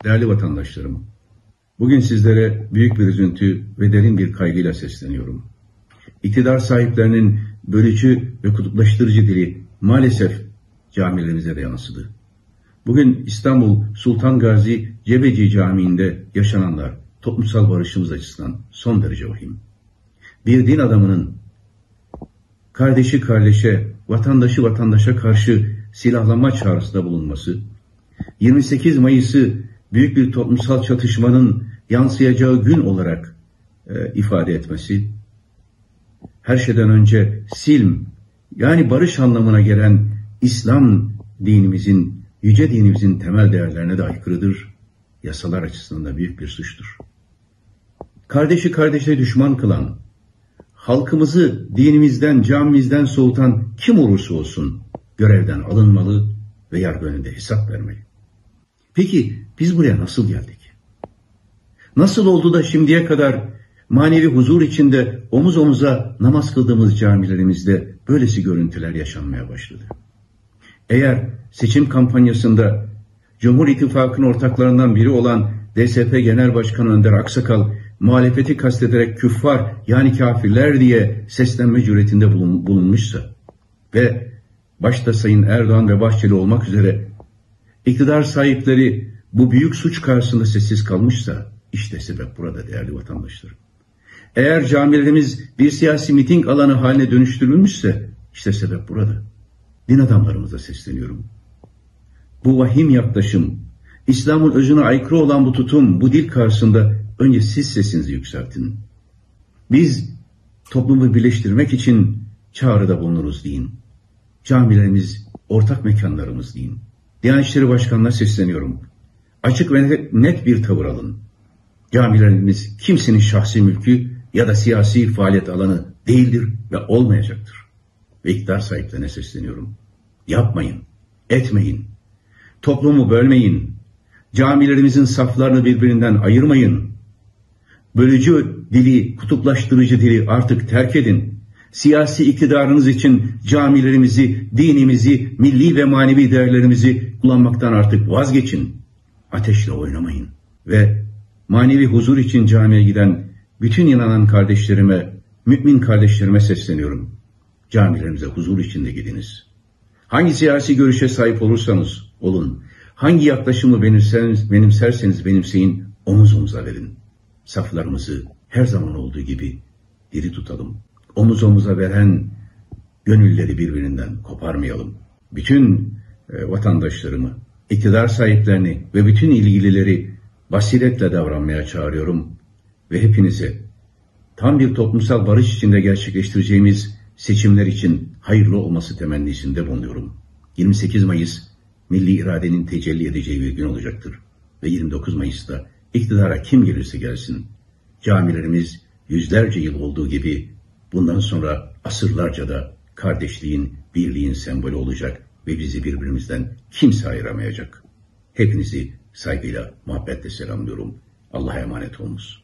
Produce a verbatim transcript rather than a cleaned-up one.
Değerli vatandaşlarım, bugün sizlere büyük bir üzüntü ve derin bir kaygıyla sesleniyorum. İktidar sahiplerinin bölücü ve kutuplaştırıcı dili maalesef camilerimize de yansıdı. Bugün İstanbul Sultan Gazi Cebeci Camii'nde yaşananlar toplumsal barışımız açısından son derece vahim. Bir din adamının kardeşi kardeşe, vatandaşı vatandaşa karşı silahlanma çağrısında bulunması, yirmi sekiz Mayıs'ı büyük bir toplumsal çatışmanın yansıyacağı gün olarak e, ifade etmesi, her şeyden önce silm, yani barış anlamına gelen İslam dinimizin, yüce dinimizin temel değerlerine de aykırıdır, yasalar açısından da büyük bir suçtur. Kardeşi kardeşe düşman kılan, halkımızı dinimizden, camimizden soğutan kim olursa olsun görevden alınmalı ve yargı önünde hesap vermeli. Peki biz buraya nasıl geldik? Nasıl oldu da şimdiye kadar manevi huzur içinde omuz omuza namaz kıldığımız camilerimizde böylesi görüntüler yaşanmaya başladı? Eğer seçim kampanyasında Cumhur İttifakı'nın ortaklarından biri olan D S P Genel Başkanı Önder Aksakal muhalefeti kastederek küffar yani kafirler diye seslenme cüretinde bulun, bulunmuşsa ve başta Sayın Erdoğan ve Bahçeli olmak üzere iktidar sahipleri bu büyük suç karşısında sessiz kalmışsa işte sebep burada değerli vatandaşlarım. Eğer camilerimiz bir siyasi miting alanı haline dönüştürülmüşse işte sebep burada. Din adamlarımıza sesleniyorum. Bu vahim yaklaşım, İslam'ın özüne aykırı olan bu tutum, bu dil karşısında önce siz sesinizi yükseltin. Biz toplumu birleştirmek için çağrıda bulunuruz deyin. Camilerimiz ortak mekanlarımız deyin. Diyanet İşleri Başkanı'na sesleniyorum. Açık ve net bir tavır alın. Camilerimiz kimsenin şahsi mülkü ya da siyasi faaliyet alanı değildir ve olmayacaktır. Ve iktidar sahiplerine sesleniyorum. Yapmayın, etmeyin. Toplumu bölmeyin. Camilerimizin saflarını birbirinden ayırmayın. Bölücü dili, kutuplaştırıcı dili artık terk edin. Siyasi iktidarınız için camilerimizi, dinimizi, milli ve manevi değerlerimizi kullanmaktan artık vazgeçin. Ateşle oynamayın. Ve manevi huzur için camiye giden bütün inanan kardeşlerime, mümin kardeşlerime sesleniyorum. Camilerimize huzur içinde gidiniz. Hangi siyasi görüşe sahip olursanız olun, hangi yaklaşımı benimserseniz, benimserseniz benimseyin, omuz omuza verin. Saflarımızı her zaman olduğu gibi diri tutalım. Omuz omuza veren gönülleri birbirinden koparmayalım. Bütün e, vatandaşlarımı, iktidar sahiplerini ve bütün ilgilileri basiretle davranmaya çağırıyorum ve hepinize tam bir toplumsal barış içinde gerçekleştireceğimiz seçimler için hayırlı olması temennisinde bulunuyorum. yirmi sekiz Mayıs milli iradenin tecelli edeceği bir gün olacaktır ve yirmi dokuz Mayıs'ta iktidara kim gelirse gelsin camilerimiz yüzlerce yıl olduğu gibi bundan sonra asırlarca da kardeşliğin, birliğin sembolü olacak ve bizi birbirimizden kimse ayıramayacak. Hepinizi saygıyla, muhabbetle selamlıyorum. Allah'a emanet olunuz.